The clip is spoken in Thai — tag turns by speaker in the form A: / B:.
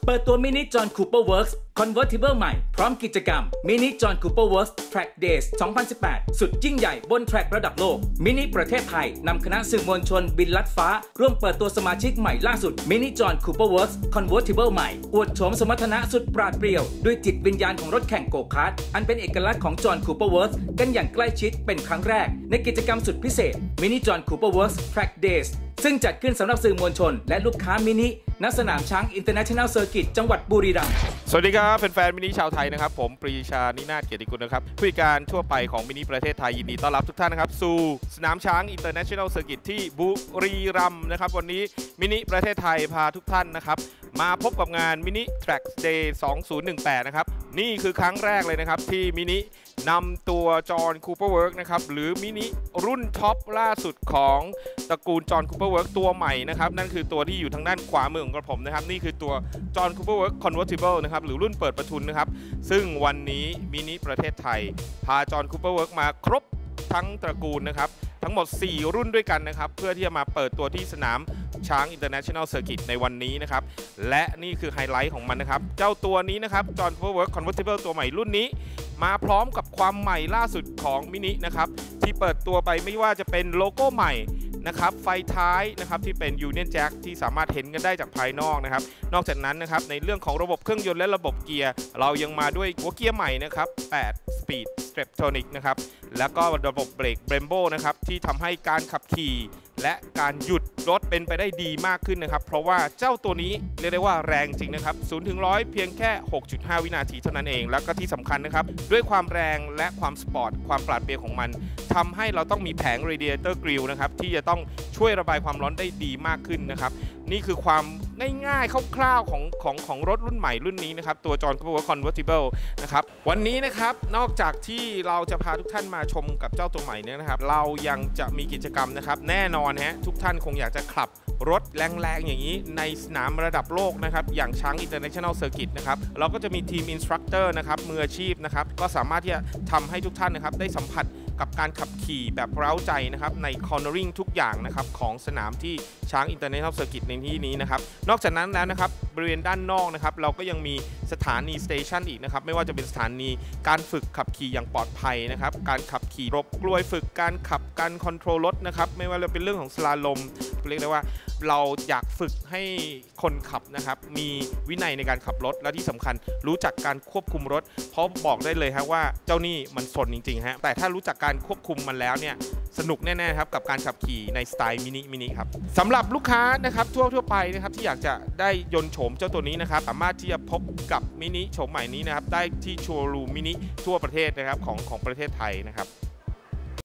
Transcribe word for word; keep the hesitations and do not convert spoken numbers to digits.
A: เปิดตัวมินิจอห์นคูเปอร์เวิร์กส์คอนเวอร์ทิเบิลใหม่พร้อมกิจกรรมมินิจอห์นคูเปอร์เวิร์กส์ Track Days สองพันสิบแปด สุดยิ่งใหญ่บนแทร็กระดับโลกมินิประเทศไทยนำคณะสื่อมวลชนบินลัดฟ้าร่วมเปิดตัวสมาชิกใหม่ล่าสุดมินิจอห์นคูเปอร์เวิร์กส์คอนเวอร์ทิเบิลใหม่อวดโฉมสมรรถนะสุดปราดเปรียวด้วยจิตวิญญาณของรถแข่งโกคาร์ทอันเป็นเอกลักษณ์ของจอห์นคูเปอร์เวิร์กส์กันอย่างใกล้ชิดเป็นครั้งแรกในกิจกรรมสุดพิเศษมินิจอห์นคูเปอร์เวิร์กส์ Track Days ซึ่งจัดขึ้นสำหรับสื่อมวลชนและลูกค้ามินิณสนามช้าง International Circuit จังหวัดบุรีรัมย์
B: สวัสดีครับแฟนๆมินิชาวไทยนะครับผมปรีชานินาถเกียรติกุลนะครับผู้จัดการทั่วไปของมินิประเทศไทยยินดีต้อนรับทุกท่านนะครับสู่สนามช้าง International Circuit ที่บุรีรัมย์นะครับวันนี้มินิประเทศไทยพาทุกท่านนะครับมาพบกับงานมินิ Track Day สองพันสิบแปดนะครับนี่คือครั้งแรกเลยนะครับที่มินินำตัวจอห์นคูเปอร์เวิร์กนะครับหรือมินิรุ่นท็อปล่าสุดของตระกูลจอห์นคูเปอร์เวิร์กตัวใหม่นะครับนั่นคือตัวที่อยู่ทางด้านขวามือของกระผมนะครับนี่คือตัวจอห์นคูเปอร์เวิร์กคอนเวอร์ติเบิลนะครับหรือรุ่นเปิดประทุนนะครับซึ่งวันนี้มินิประเทศไทยพาจอห์นคูเปอร์เวิร์กมาครบทั้งตระกูลนะครับทั้งหมดสี่รุ่นด้วยกันนะครับเพื่อที่จะมาเปิดตัวที่สนามช้าง International Circuit ในวันนี้นะครับและนี่คือไฮไลท์ของมันนะครับเจ้าตัวนี้นะครับ John Powerworks Convertible ตัวใหม่รุ่นนี้มาพร้อมกับความใหม่ล่าสุดของมินินะครับที่เปิดตัวไปไม่ว่าจะเป็นโลโก้ใหม่นะครับไฟท้ายนะครับที่เป็น Union Jack ที่สามารถเห็นกันได้จากภายนอกนะครับนอกจากนั้นนะครับในเรื่องของระบบเครื่องยนต์และระบบเกียร์เรายังมาด้วยหัวเกียร์ใหม่นะครับแปด Speed Streptonic นะครับแล้วก็ระบบเบรก Brembo นะครับที่ทำให้การขับขี่และการหยุดรถเป็นไปได้ดีมากขึ้นนะครับเพราะว่าเจ้าตัวนี้เรียกได้ว่าแรงจริงนะครับศูนย์ถึงร้อยเพียงแค่ หกจุดห้า วินาทีเท่านั้นเองแล้วก็ที่สำคัญนะครับด้วยความแรงและความสปอร์ตความปราดเปรียวของมันทำให้เราต้องมีแผง Radiator Grille นะครับที่จะต้องช่วยระบายความร้อนได้ดีมากขึ้นนะครับนี่คือความง่ายๆคร่าวๆของของของรถรุ่นใหม่รุ่นนี้นะครับตัว John Powerworks Convertible นะครับวันนี้นะครับนอกจากที่เราจะพาทุกท่านมาชมกับเจ้าตัวใหม่เนี่ยนะครับเรายังจะมีกิจกรรมนะครับแน่นอนฮะทุกท่านคงอยากจะขับรถแรงๆอย่างนี้ในสนามระดับโลกนะครับอย่างช้าง International Circuit นะครับเราก็จะมีทีมอินสตรัคเตอร์นะครับมืออาชีพนะครับก็สามารถที่จะทำให้ทุกท่านนะครับได้สัมผัสกับการขับขี่แบบเร้าใจนะครับใน cornering ทุกอย่างนะครับของสนามที่ช้าง International Circuit ในที่นี้นะครับนอกจากนั้นแล้วนะครับบริเวณด้านนอกนะครับเราก็ยังมีสถานีสเตชันอีกนะครับไม่ว่าจะเป็นสถานีการฝึกขับขี่อย่างปลอดภัยนะครับการขับขี่รบกลวยฝึกการขับการคอนโทรลรถนะครับไม่ว่าจะเป็นเรื่องของสลาลมเรียกได้ว่าเราอยากฝึกให้คนขับนะครับมีวินัยในการขับรถและที่สำคัญรู้จักการควบคุมรถเพราะบอกได้เลยฮะว่าเจ้านี่มันสนจริงๆฮะแต่ถ้ารู้จักการควบคุมมันแล้วเนี่ยสนุกแน่ๆครับกับการขับขี่ในสไตล์มินิมินิครับสำหรับลูกค้านะครับทั่วทั่วไปนะครับที่อยากจะได้ยนต์โฉมเจ้าตัวนี้นะครับสามารถที่จะพบกับมินิโฉมใหม่นี้นะครับได้ที่โชว์รูมมินิทั่วประเทศนะครับของของประเทศไทยนะครับ